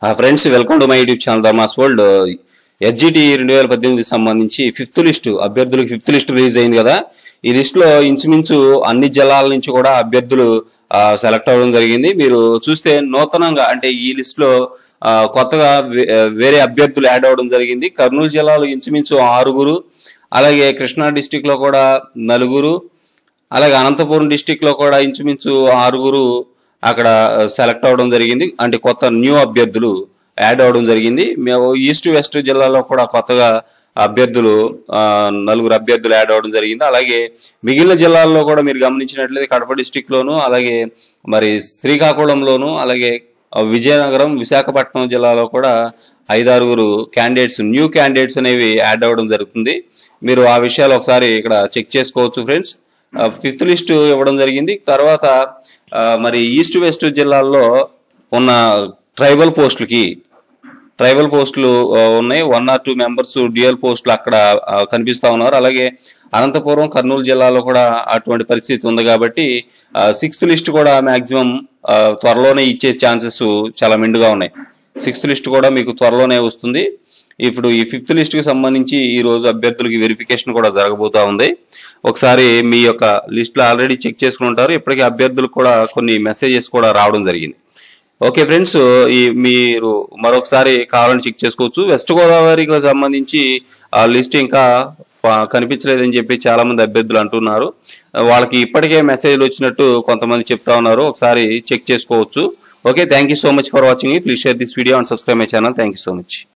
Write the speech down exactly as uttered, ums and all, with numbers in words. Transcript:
Friends welcome to my YouTube channel Dharma's world. SGT రెండు వేల పద్దెనిమిది సంబంధించి ఫిఫ్త్ లిస్టు అభ్యర్థులకు ఫిఫ్త్ లిస్ట్ రిలీజ్ అయింది కదా. ఈ లిస్టులో ఇంచుమించు అన్ని జిల్లాల నుంచి కూడా అభ్యర్థులు సెలెక్ట్ అవ్వడం జరిగింది. మీరు చూస్తే నూతనంగా అంటే ఈ లిస్టులో కొత్తగా వేరే అభ్యర్థులు యాడ్ అవ్వడం జరిగింది. కర్నూలు జిల్లాలో ఇంచుమించు ఆరుగురు, అలాగే కృష్ణా డిస్టిక్ లో కూడా నలుగురు, అలాగే అనంతపురం డిస్టిక్ లో కూడా ఇంచుమించు ఆరుగురు అక్కడ సెలెక్ట్ అవ్వడం జరిగింది. అంటే కొత్త న్యూ అభ్యర్థులు యాడ్ అవ్వడం జరిగింది. మేము ఈస్ట్ వెస్ట్ జిల్లాలో కూడా కొత్తగా అభ్యర్థులు నలుగురు అభ్యర్థులు యాడ్ అవ్వడం జరిగింది. అలాగే మిగిలిన జిల్లాల్లో కూడా మీరు గమనించినట్లయితే కడప డిస్టిక్ లోను, అలాగే మరి శ్రీకాకుళంలోను, అలాగే విజయనగరం, విశాఖపట్నం జిల్లాలో కూడా ఐదారుగురు క్యాండిడేట్స్ న్యూ క్యాండిడేట్స్ అనేవి యాడ్ అవ్వడం జరుగుతుంది. మీరు ఆ విషయాలు ఒకసారి ఇక్కడ చెక్ చేసుకోవచ్చు ఫ్రెండ్స్. ఫిఫ్త్ లిస్ట్ ఇవ్వడం జరిగింది. తర్వాత మరి ఈస్ట్ వెస్ట్ జిల్లాల్లో ఉన్న ట్రైబల్ పోస్టులకి ట్రైబల్ పోస్టులు ఉన్నాయి. One or two members dual పోస్టులు అక్కడ కనిపిస్తా ఉన్నారు. అలాగే అనంతపురం, కర్నూలు జిల్లాలో కూడా అటువంటి పరిస్థితి ఉంది కాబట్టి సిక్స్త్ లిస్ట్ కూడా మాక్సిమం త్వరలోనే ఇచ్చే ఛాన్సెస్ చాలా మెండుగా ఉన్నాయి. సిక్స్త్ లిస్ట్ కూడా మీకు త్వరలోనే వస్తుంది. ఇప్పుడు ఈ ఫిఫ్త్ లిస్ట్ కి సంబంధించి ఈ రోజు అభ్యర్థులకి వెరిఫికేషన్ కూడా జరగబోతా ఉంది. ఒకసారి మీ యొక్క లిస్ట్ లో ఆల్రెడీ చెక్ చేసుకుని ఉంటారు. ఇప్పటికీ అభ్యర్థులకు కూడా కొన్ని మెసేజెస్ కూడా రావడం జరిగింది. ఓకే ఫ్రెండ్స్, ఈ మీరు మరొకసారి కావాలని చెక్ చేసుకోవచ్చు. వెస్ట్ గోదావరికి సంబంధించి ఆ లిస్ట్ ఇంకా కనిపించలేదని చెప్పి చాలా మంది అభ్యర్థులు అంటున్నారు. వాళ్ళకి ఇప్పటికే మెసేజ్లు వచ్చినట్టు కొంతమంది చెప్తా ఉన్నారు. ఒకసారి చెక్ చేసుకోవచ్చు. Okay, thank you so much for watching. Please share this video and subscribe my channel. Thank you so much.